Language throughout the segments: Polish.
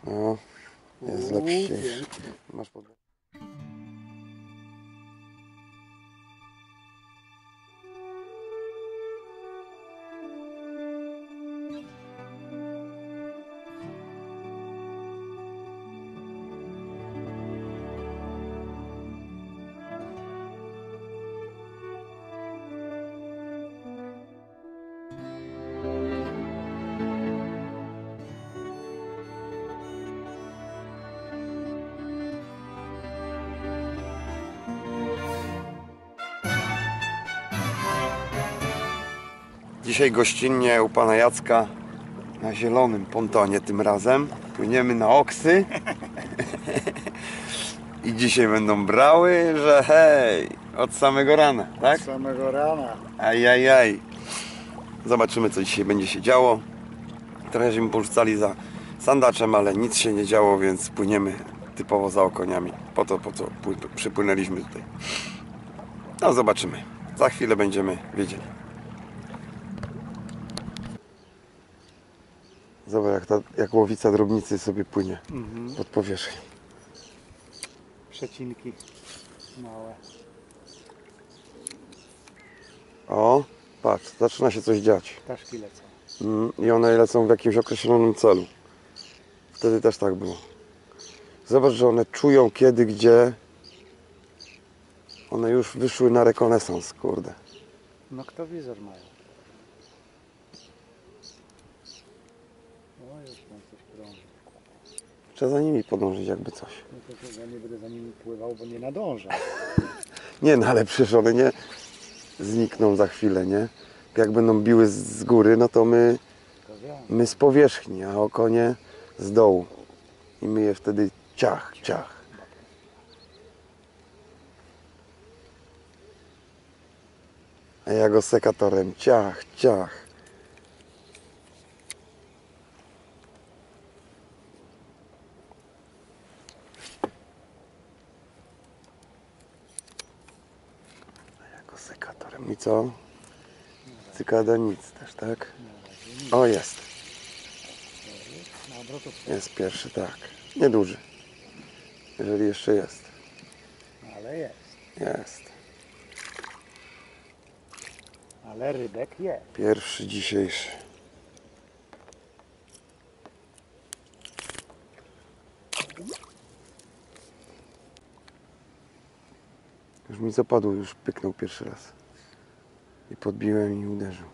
No, jest lepszy. Masz pod... Dzisiaj gościnnie u pana Jacka na zielonym pontonie tym razem. Płyniemy na Oksy. I dzisiaj będą brały, że hej, od samego rana, tak? Od samego rana. Ajajaj. Zobaczymy, co dzisiaj będzie się działo. Trochę żeśmy porzucali za sandaczem, ale nic się nie działo, więc płyniemy typowo za okoniami. Po co przypłynęliśmy tutaj. No zobaczymy. Za chwilę będziemy wiedzieli. Zobacz, jak łowica drobnicy sobie płynie pod powierzchnią. Przecinki małe. O, patrz, zaczyna się coś dziać. Ptaszki lecą. I one lecą w jakimś określonym celu. Wtedy też tak było. Zobacz, że one czują kiedy, gdzie. One już wyszły na rekonesans, kurde. Noktowizor mają. O, już tam coś krąży. Trzeba za nimi podążyć jakby coś. No to ja nie będę za nimi pływał, bo nie nadążę. Nie, no ale przecież one nie znikną za chwilę, nie? Jak będą biły z góry, no to my z powierzchni, a okonie z dołu. I my je wtedy ciach, ciach. A ja go sekatorem ciach, ciach. A ja go sekatorem. I co? Cykada nic też, tak? O, jest. Jest pierwszy, tak. Nieduży. Jeżeli jeszcze jest. Ale jest. Jest. Ale rybek jest. Pierwszy dzisiejszy. Już mi zapadło, już pyknął pierwszy raz. I podbiłem i uderzył.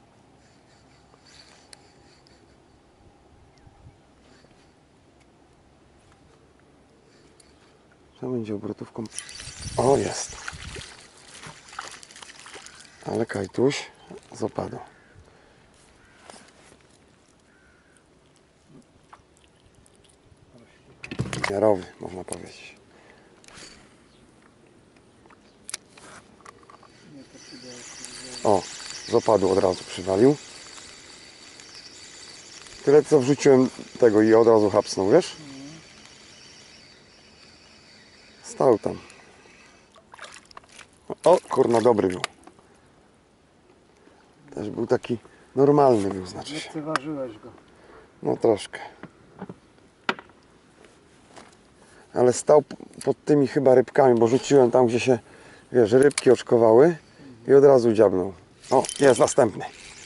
To będzie obrotówką. O, jest. Ale kajtuś z opadu. Miarowy, można powiedzieć. O, z opadu od razu przywalił. Tyle co wrzuciłem tego i od razu hapsnął, wiesz? Stał tam. O, kurna, dobry był. Też był taki normalny, był, znaczy się. Lekceważyłeś go. No troszkę. Ale stał pod tymi chyba rybkami, bo rzuciłem tam, gdzie się, wiesz, rybki oczkowały i od razu dziabnął. O, jest następny.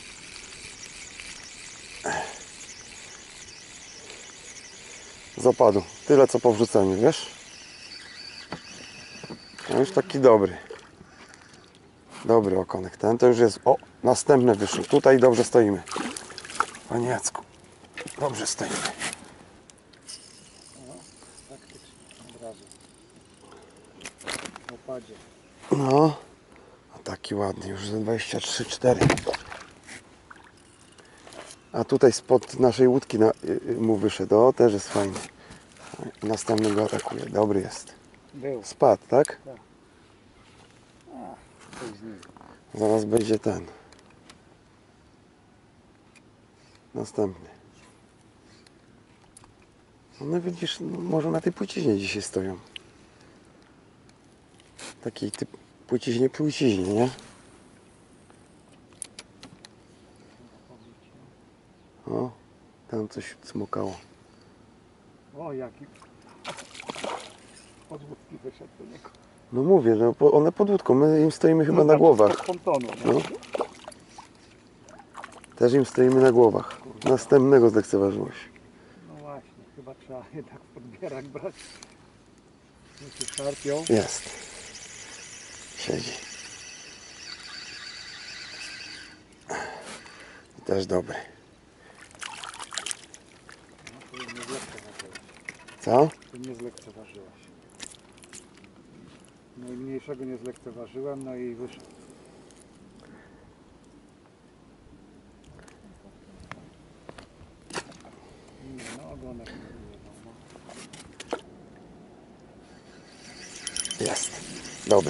Z opadu. Tyle co po wrzuceniu, wiesz? No już taki dobry. Dobry okonek. Ten to już jest... O, następny wyszły. Tutaj dobrze stoimy. Panie Jacku. Dobrze stoimy. Faktycznie, od razu. W opadzie. No. A taki ładny. Już za 23-4. A tutaj spod naszej łódki mu wyszedł. O, też jest fajny. Następny go atakuje. Dobry jest. Był. Spadł, tak? Tak. Coś z nim. Zaraz będzie ten. Następny. No widzisz, no, może na tej płciźnie dzisiaj stoją. Takiej typ płciźnie, nie? O, tam coś smokało. O, jaki podwódki wyszedł do niego. No mówię, no, one pod łódką, my im stoimy chyba na głowach. Od pontonu, nie? No. Też im stoimy na głowach. Następnego zlekceważyłeś. No właśnie, chyba trzeba jednak podbierak brać. Nie się szarpią. Jest. Siedzi. I też dobry. No, to nie zlekceważyłeś. Co? To nie zlekceważyłeś. Najmniejszego nie zlekceważyłem, no i wyszedł. Nie, no ogonek nie wyjechał, no. Jest. Dobry.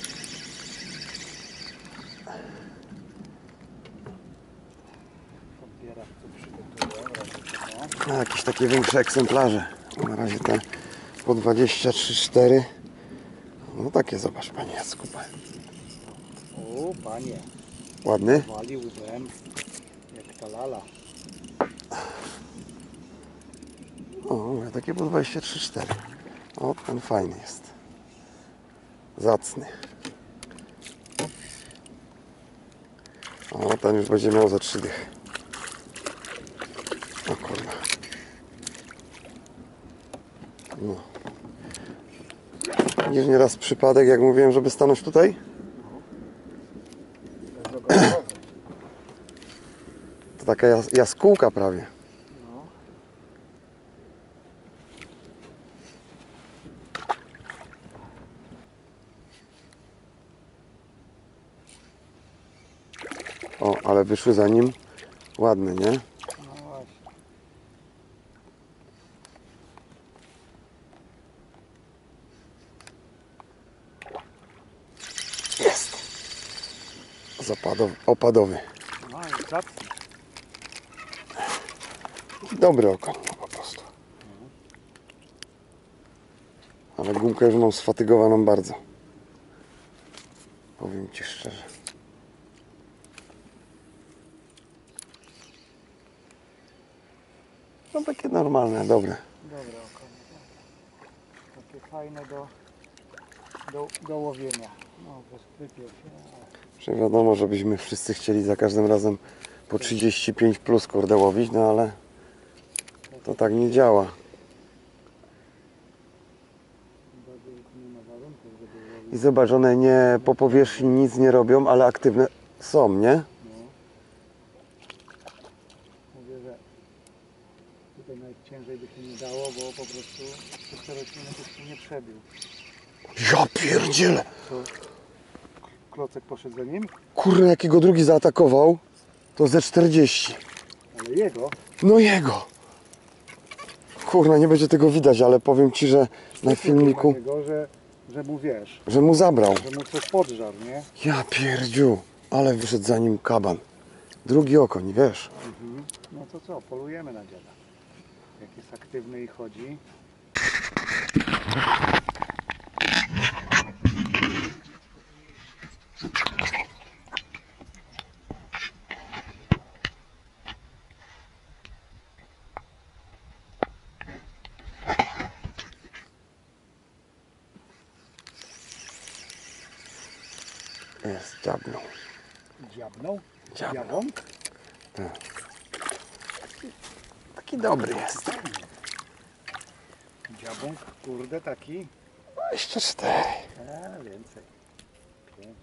Podbierak co przygotuję, raczej to. No, jakieś takie większe egzemplarze. Na razie te po 23-4. No takie zobacz, panie Jacku. O, panie, Ładny? wali łbem jak ta lala. O, takie po 23-4. O, ten fajny jest. Zacny. O, ten już będzie miał za 3 dychy. O kurwa. No. Widzisz nieraz przypadek, jak mówiłem, żeby stanąć tutaj? To taka jaskółka prawie. No. O, ale wyszły za nim ładne, nie? No właśnie. Jest. Opadowy. No i zacny. Dobry okoń po prostu. Ale gumkę już mam sfatygowaną bardzo. Powiem ci szczerze. No takie normalne, dobre. Dobre oko. Takie fajne do łowienia. No, wypiął się. Że wiadomo, żebyśmy wszyscy chcieli za każdym razem po 35 plus kurde łowić, no ale to tak nie działa. Nie ma warunków, żeby łowić. I zobacz, one nie po powierzchni nic nie robią, ale aktywne są, nie? No. Mówię, że tutaj najciężej by się nie dało, bo po prostu te rośliny byś się nie przebił. Ja pierdzielę! To klocek poszedł za nim, Kurde, jakiego drugi zaatakował, to ze 40. ale jego No jego! Kurna, nie będzie tego widać, ale powiem ci, że na filmiku, Jego, że mu wiesz, że mu zabrał. że mu coś podżarł, nie? Ja pierdziu, ale wyszedł za nim kaban. Drugi okoń, wiesz? No to co, polujemy na dziada. Jak jest aktywny i chodzi. Jest, dziabnął. Dziabnął? Dziabnął. Dziabąk? Taki dobry jest. Dziabąk, kurde, taki. 24. Więcej. 5.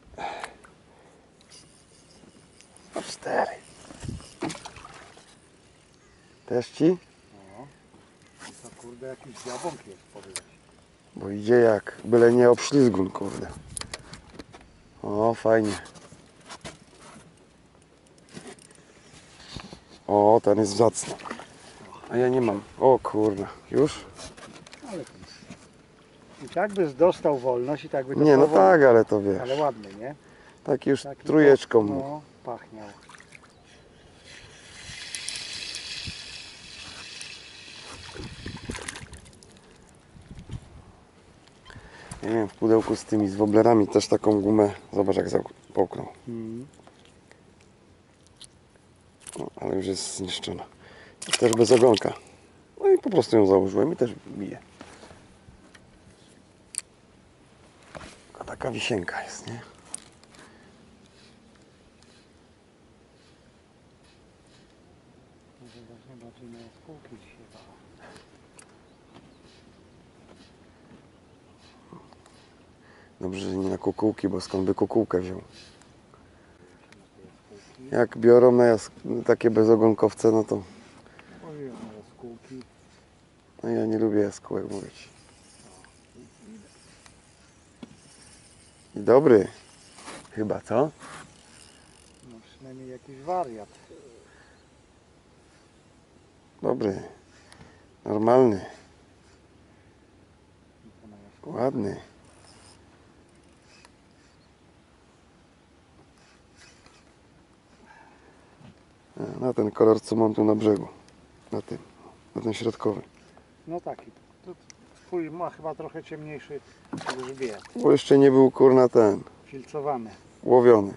No 4. Też ci? No. I to kurde jakiś dziabąk jest, powiedz. Bo idzie jak byle nie obślizgun, kurde. O, fajnie. O, ten jest zacny. A ja nie mam. O kurde, już? Ale to i tak byś dostał wolność i tak by Nie, no dostał tak, wolność. ale to wiesz. Ale ładny, nie? Tak już Taki trójeczką. No, pachniał. Nie wiem, w pudełku z tymi z woblerami też taką gumę. Zobacz jak połknął. No, ale już jest zniszczona. Też bez ogonka. No i po prostu ją założyłem i też bije. A taka wisienka jest, nie? Może właśnie bardziej na jaskółki dzisiaj dała. Dobrze, że nie na kukułki, bo skąd by kukułkę wziął? Jak biorą na takie bezogonkowce, no to Ojej, na jaskółki. no ja nie lubię jaskółek mówić. I dobry. Chyba, co? No przynajmniej jakiś wariat. Dobry. Normalny. To na jaskółki. Ładny. Na ten kolor, co mam tu na brzegu. Na ten środkowy. No taki. Tu twój ma chyba trochę ciemniejszy grzbiet. Bo jeszcze nie był kurna ten, Filcowany. łowiony.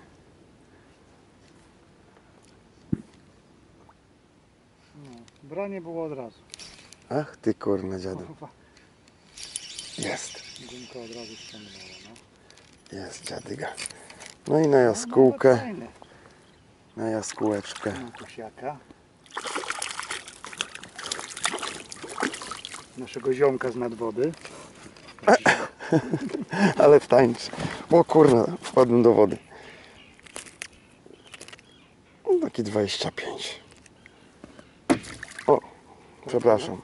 No, branie było od razu. Ach ty kurna dziadu. Chyba Jest. gumka od razu ściągnęła, no. Jest dziadyga. No i na jaskółkę. No, fajny. Na jaskółeczkę. Na tusiaka. Naszego ziomka z nadwody. Ale wtańczy. O kurna, wpadłem do wody. No, taki 25. O, przepraszam.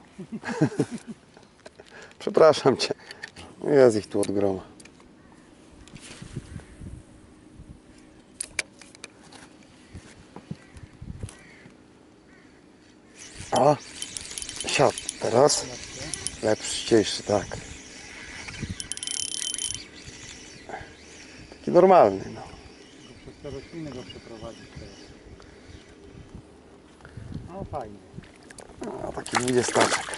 Przepraszam cię. Jest ich tu od groma. O, siadł teraz. Lepszy, tak. Taki normalny, no. Tylko przez te rośliny go przeprowadzić teraz. No fajnie. No, taki 20.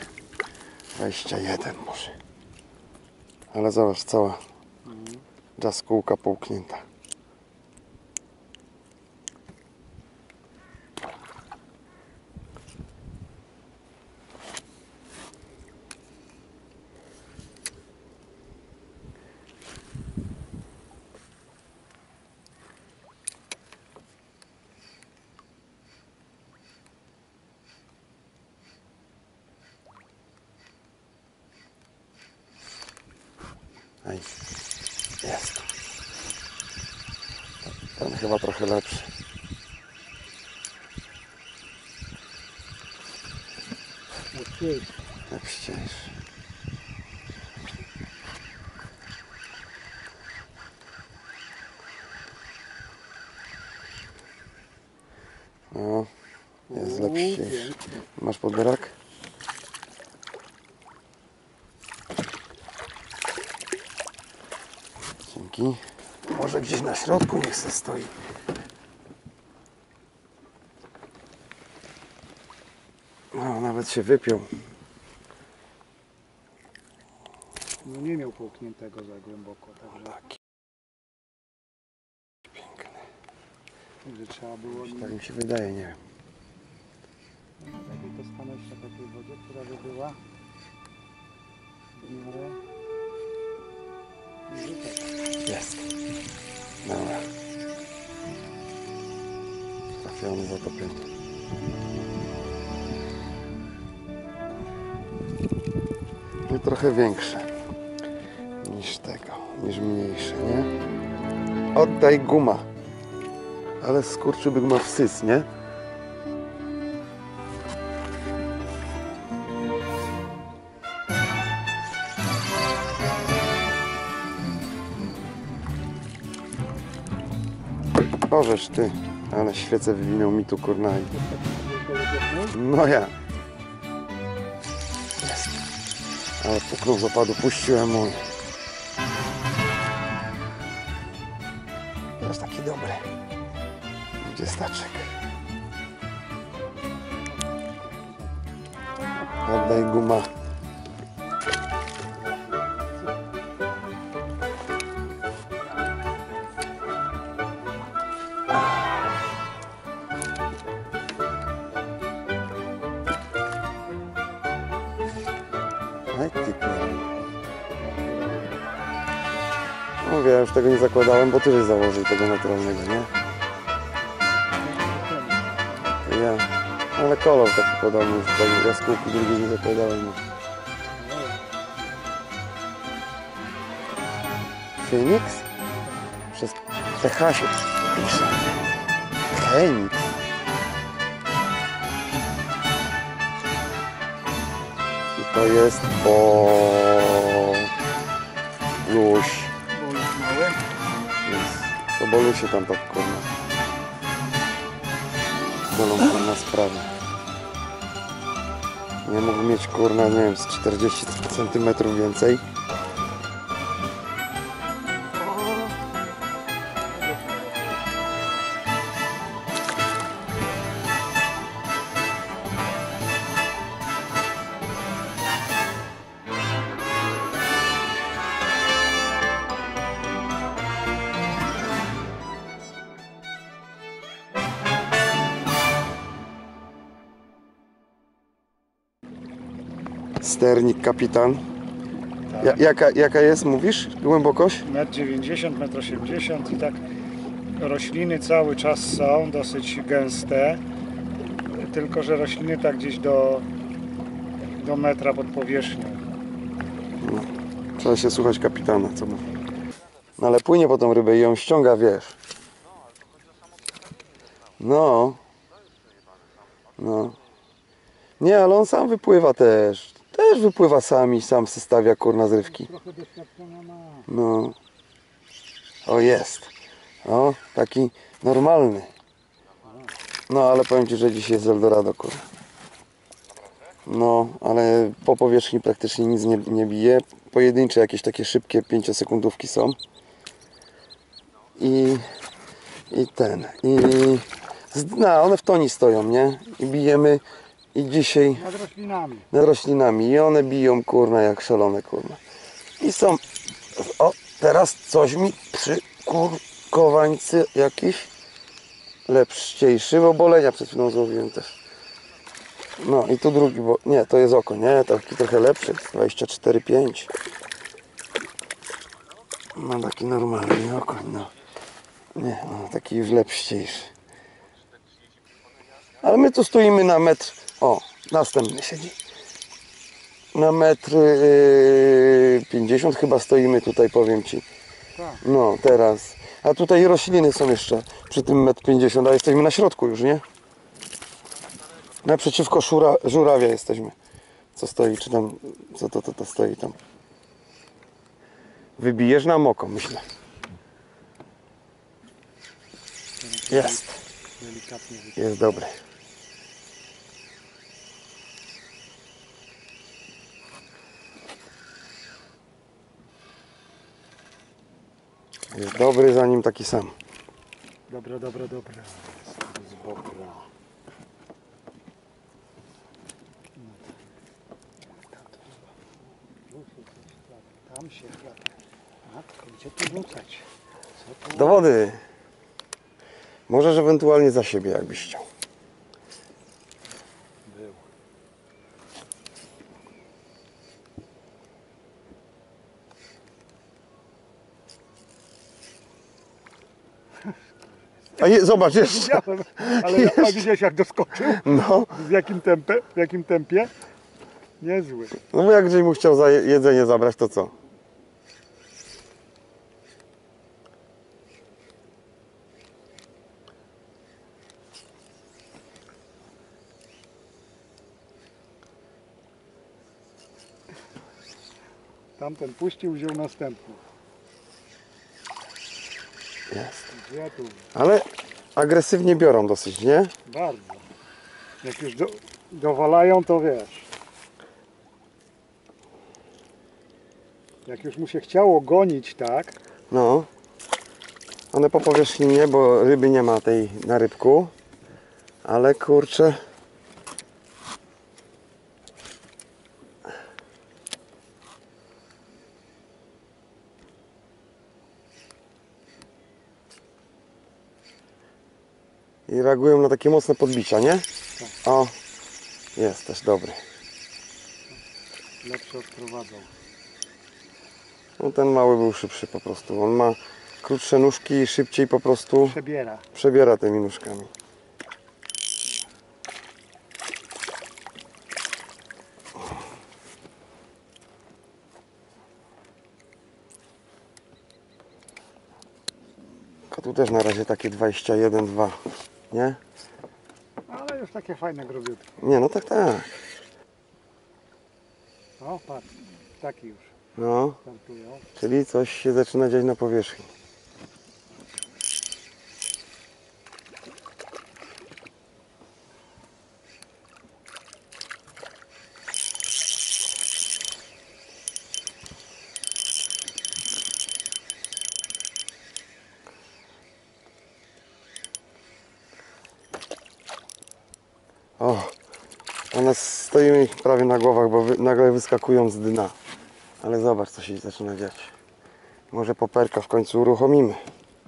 21 może. Ale zobacz, cała jaskółka połknięta. Ej, jest. Ten chyba trochę lepszy. Łatwiejszy. Lepściejszy. No, jest lepszy. Masz podbierak? Dzięki. Może gdzieś na środku niech se stoi. No, nawet się wypiął. No nie miał połkniętego za głęboko, także, Taki piękny. także trzeba było Tak mi się wydaje, nie wiem. lepiej to stanąć na takiej wodzie, która by była w miarę rzutek. Jest. Dobra. Trafiony, zatopiony. No trochę większe niż tego, niż mniejsze, nie? Oddaj guma. Ale skurczybyk ma wsys, nie? Możesz ty, ale świecę wywinął mi tu kurna. No ja. Jest. Ale puknął z opadu, puściłem mu. Jest taki dobry. 20. Oddaj guma. Mówię, ja już tego nie zakładałem, bo ty żeś założył tego naturalnego, nie? Ja. Ale kolor taki podobny, tak jaskółki drugiej nie zakładałem. Phoenix? Przez TH się pisze. Phoenix. I to jest Boluś. Boluś mały. To Bolusie tam tak kurna. Golą kurna sprawę. Nie mógł mieć kurna, nie wiem, z 40 cm więcej. Sternik kapitan. Tak. Jaka jest, mówisz? Głębokość? 1,90 m, 1,80 m i tak rośliny cały czas są dosyć gęste, tylko że rośliny tak gdzieś do metra pod powierzchnią. No. Trzeba się słuchać kapitana, co mówi. No ale płynie po tą rybę i ją ściąga, wiesz. No. No. Nie, ale on sam wypływa też. Też wypływa sam i sam stawia kurna zrywki. Trochę doświadczenia ma. No. O, jest. O, taki normalny. No, ale powiem Ci, że dzisiaj jest Eldorado, kurwa. No, ale po powierzchni praktycznie nic nie bije. Pojedyncze jakieś takie szybkie 5-sekundówki są. I one w toni stoją, nie? I bijemy i dzisiaj Nad roślinami. nad roślinami i one biją kurna jak szalone kurna. I są, o teraz coś mi przy kurkowańcy jakiś lepszejszy, bo bolenia przed chwilą złowiłem też. No i tu drugi, bo nie, to jest oko, nie, taki trochę lepszy, 24,5. No taki normalny okoń, no. Nie, no taki już lepszejszy. Ale my tu stoimy na metr, o, następny siedzi. Na metr 50 chyba stoimy tutaj, powiem Ci. Tak. No, teraz. A tutaj rośliny są jeszcze przy tym metr 50, a jesteśmy na środku już, nie? Naprzeciwko żurawia jesteśmy. Co stoi, czy tam, co to stoi tam? Wybijesz nam oko, myślę. Jest. Delikatnie. Jest dobry. Jest dobry, zanim taki sam. Dobra. Z bokra. Tam się chlapie. Matko, gdzie tu rzucać? Co tu? Do wody. Możesz ewentualnie za siebie, jakbyś chciał. Był. A nie, zobacz jeszcze. Widziałem, ale a widziałeś jak doskoczył? No, W jakim tempie? Niezły. no bo jak mu chciał za jedzenie zabrać, to co? Tamten puścił, wziął następny. Jest. Gdzie tu? Ale agresywnie biorą dosyć, nie? Bardzo. Jak już dowalają, to wiesz. Jak już mu się chciało gonić, tak? No. One po powierzchni nie, bo ryby nie ma tej na rybku. Ale kurczę. I reagują na takie mocne podbicia, nie? O, jest też dobry. Lepsze odprowadzą. No ten mały był szybszy po prostu. On ma krótsze nóżki i szybciej po prostu przebiera tymi nóżkami. A tu też na razie takie 21-2, nie? Ale już takie fajne grubiutkie. Nie, no tak, tak. O, patrz, taki już No, startują. czyli coś się zaczyna dziać na powierzchni. O, one stoimy prawie na głowach, bo nagle wyskakują z dna. Ale zobacz, co się zaczyna dziać. Może poperka w końcu uruchomimy.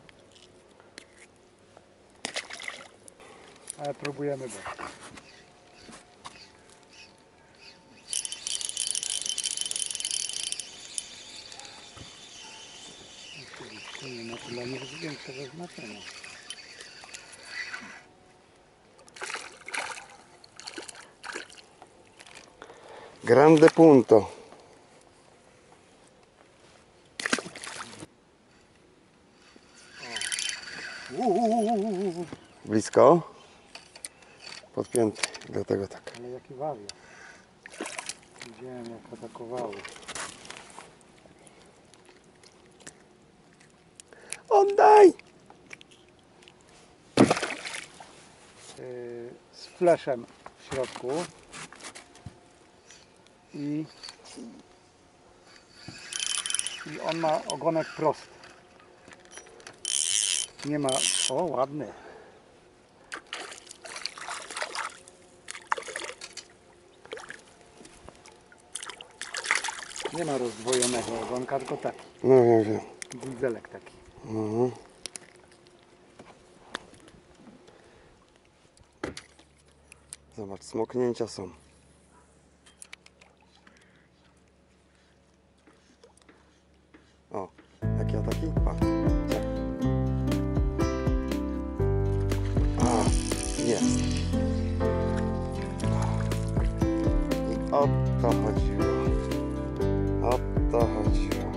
Ale próbujemy go. Oczywiście nie ma dla nich większego znaczenia. Grande punto. Blisko. Podpięty, dlatego tak. Ale jaki wariat. Widziałem jak atakowały. Oddaj! Z fleszem w środku. I on ma ogonek prosty. Nie ma... O, ładny. Nie ma rozdwojonego ogonka, tylko taki. No wiem, wiem. Dudzelek taki. Mhm. Zobacz, smoknięcia są. O, jakie ataki? Patrz. A, jest. I o to chodziło. O to chodziło.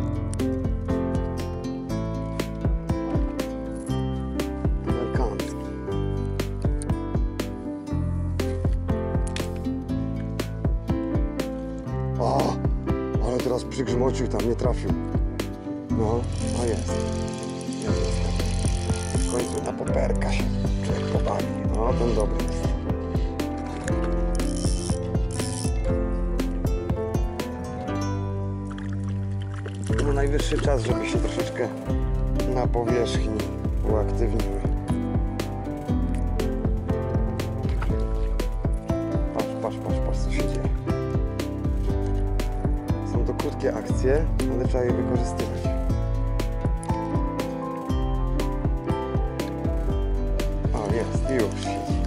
Elegancki. O, ale teraz przygrzmocił tam, nie trafił. No, a jest. Jest. W końcu na poperka się człowiek pobawi. No, ten dobry jest. No, najwyższy czas, żeby się troszeczkę na powierzchni uaktywniły. Patrz, co się dzieje. Są to krótkie akcje, ale trzeba je wykorzystywać. O, jest, już siedzi.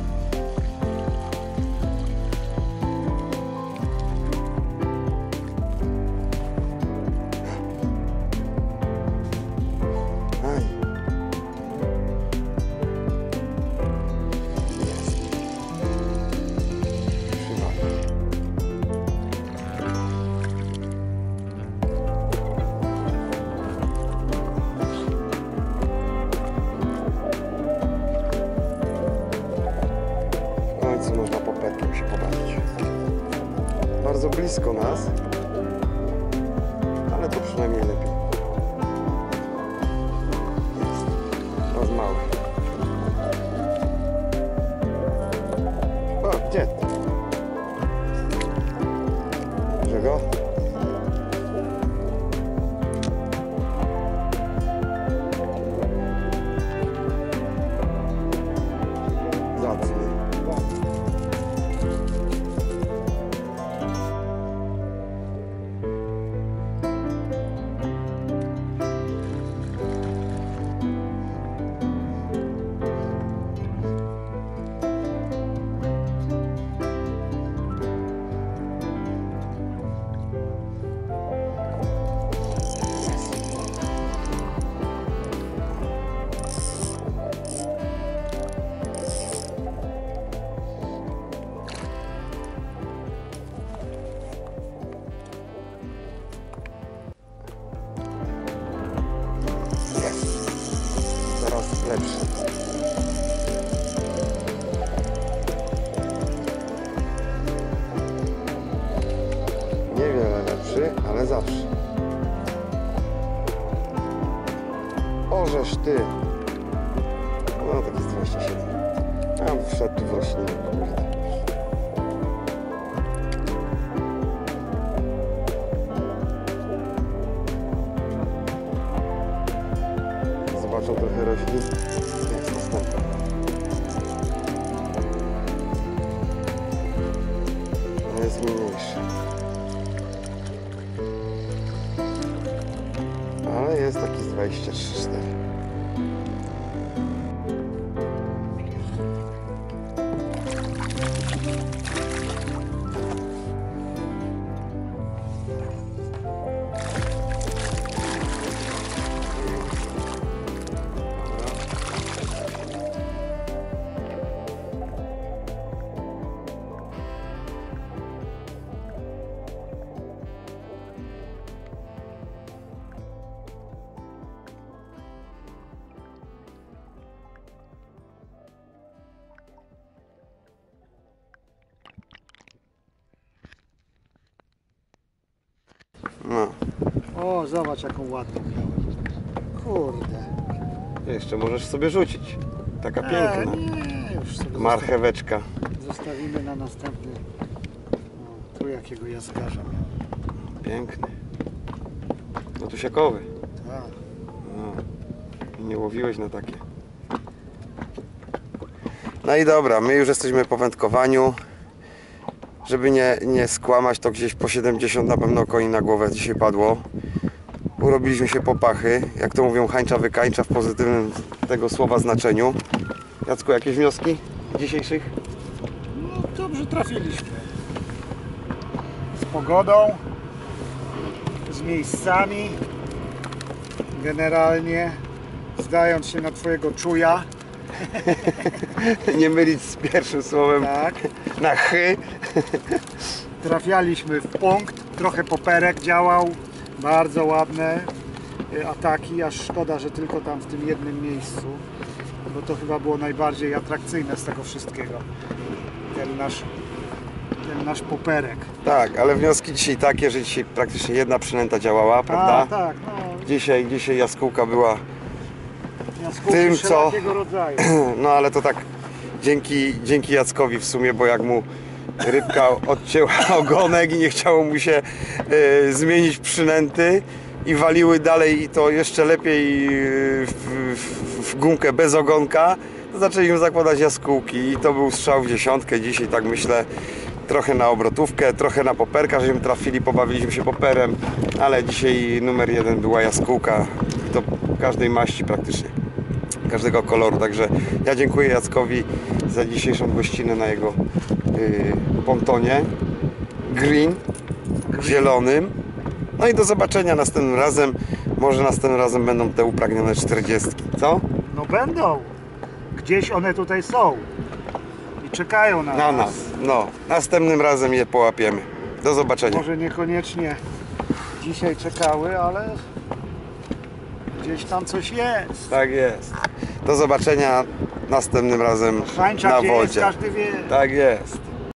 Aj. Jest. Przywalił. W końcu można popetkiem się pobawić. Bardzo blisko nas, ale to przynajmniej lepiej. Jest. Raz mały. O, gdzie? Bierze go? Zacny. lepszy. Niewiele lepszy, ale zawsze. Orzesz ty. No tak jest 27. A wszedł tu w rośliny. Zobaczą trochę roślin. Jest następny. To jest mniejszy. Ale jest taki z 23-4. No, O, zobacz jaką ładną miałem. Kurde. jeszcze możesz sobie rzucić. Taka piękna. Nie, już sobie Marcheweczka. zostawimy na następny. O, tu jakiego jazgarza miałem. Piękny. No tu siakowy. Tak. No. I nie łowiłeś na takie. No i dobra, my już jesteśmy po wędkowaniu. Żeby nie skłamać, to gdzieś po 70 na pewno koni na głowę dzisiaj padło. Urobiliśmy się po pachy. Jak to mówią, hańcza wykańcza w pozytywnym tego słowa znaczeniu. Jacku, jakieś wnioski dzisiejszych? No dobrze trafiliśmy. Z pogodą, z miejscami, generalnie zdając się na twojego czuja. Nie mylić z pierwszym słowem Tak. na chy. Trafialiśmy w punkt, trochę poperek działał, bardzo ładne ataki, aż szkoda, że tylko tam w tym jednym miejscu, bo to chyba było najbardziej atrakcyjne z tego wszystkiego, ten nasz poperek. Tak, ale wnioski dzisiaj takie, że dzisiaj praktycznie jedna przynęta działała, prawda? Tak, no, Dzisiaj jaskółka była, jaskółki Tym, co- wszelkiego rodzaju. no ale to tak dzięki Jackowi w sumie, bo jak mu rybka odcięła ogonek i nie chciało mu się zmienić przynęty i waliły dalej i to jeszcze lepiej w gumkę bez ogonka, to zaczęliśmy zakładać jaskółki i to był strzał w dziesiątkę. Dzisiaj tak myślę, trochę na obrotówkę, trochę na poperka, żeśmy trafili, pobawiliśmy się poperem, ale dzisiaj numer jeden była jaskółka i to każdej maści praktycznie, każdego koloru. Także ja dziękuję Jackowi za dzisiejszą gościnę na jego pontonie green, zielonym. No i do zobaczenia następnym razem. Może następnym razem będą te upragnione 40, co? No będą, gdzieś one tutaj są i czekają Na nas. No, następnym razem je połapiemy. Do zobaczenia. Może niekoniecznie dzisiaj czekały, ale gdzieś tam coś jest. Tak jest. Do zobaczenia następnym razem Hańcza na gdzie jest, wodzie. każdy wie. Tak jest.